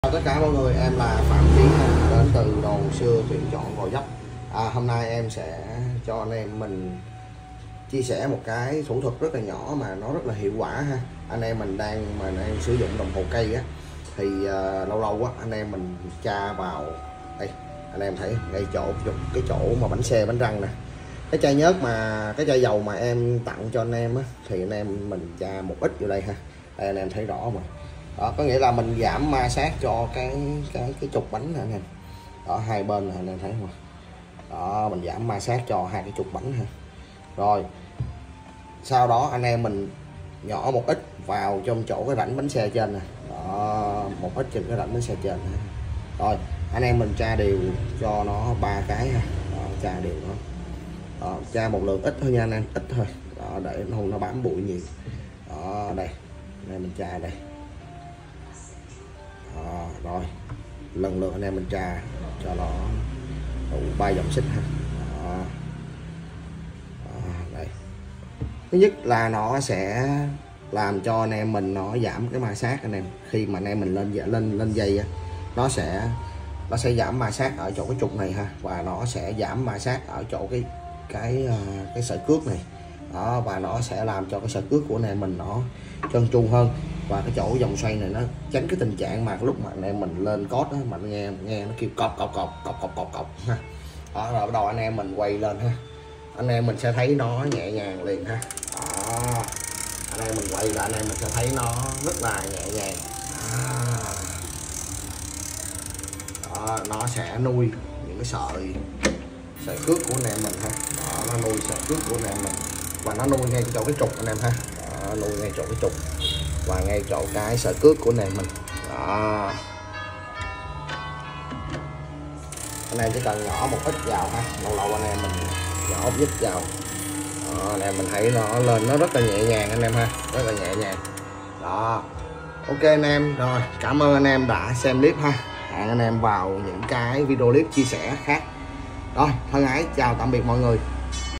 Chào tất cả mọi người, em là Phạm Chí đến từ Đồ Xưa Tuyển Chọn Gò Vấp. Hôm nay em sẽ cho anh em mình chia sẻ một cái thủ thuật rất là nhỏ mà nó rất là hiệu quả ha. Anh em mình đang sử dụng đồng hồ cây á, thì lâu lâu á anh em mình tra vào đây, anh em thấy ngay cái chỗ mà bánh xe bánh răng nè, cái chai nhớt mà cái chai dầu mà em tặng cho anh em á, thì anh em mình tra một ít vô đây ha. Đây anh em thấy rõ mà. Đó, có nghĩa là mình giảm ma sát cho cái trục bánh này anh em. Đó, hai bên này anh em thấy không? Đó, mình giảm ma sát cho hai cái trục bánh ha. Rồi sau đó anh em mình nhỏ một ít vào trong chỗ cái rãnh bánh xe trên nè. Đó, một ít trên cái rãnh bánh xe trên ha. Rồi anh em mình tra đều cho nó 3 cái ha. Đó, tra đều nó. Đó, tra một lượt ít thôi nha anh em, ít thôi. Đó, để nó bám bụi nhiều. Đó, đây anh em mình tra đây. Rồi lần lượt anh em mình tra cho nó đủ 3 dòng xích ha. Đây. Thứ nhất là nó sẽ làm cho anh em mình nó giảm cái ma sát anh em. Khi mà anh em mình lên dây á, nó sẽ giảm ma sát ở chỗ cái trục này ha, và nó sẽ giảm ma sát ở chỗ cái sợi cước này. Đó, và nó sẽ làm cho cái sợi cước của anh em mình nó trơn tru hơn, và cái chỗ vòng xoay này nó tránh cái tình trạng mà lúc mà anh em mình lên cốt đó, mà nghe nó kêu cọc ha. Đó, rồi bắt đầu anh em mình quay lên ha, anh em mình sẽ thấy nó nhẹ nhàng liền ha. Đó, anh em mình quay là anh em mình sẽ thấy nó rất là nhẹ nhàng. Đó, nó sẽ nuôi những cái sợi cước của anh em mình ha. Đó, nó nuôi sợi cước của anh em mình, và nó nuôi ngay chỗ cái trục anh em ha. Đó, nuôi ngay chỗ cái trục và ngay chỗ cái sợi cước của anh em mình. Đó, anh em chỉ cần nhỏ một ít vào ha, lâu lâu anh em mình nhỏ một ít vào. Đó, anh em mình thấy nó lên nó rất là nhẹ nhàng anh em ha, rất là nhẹ nhàng. Đó, ok anh em, rồi cảm ơn anh em đã xem clip ha. Hẹn anh em vào những cái video clip chia sẻ khác. Rồi thân ái chào tạm biệt mọi người.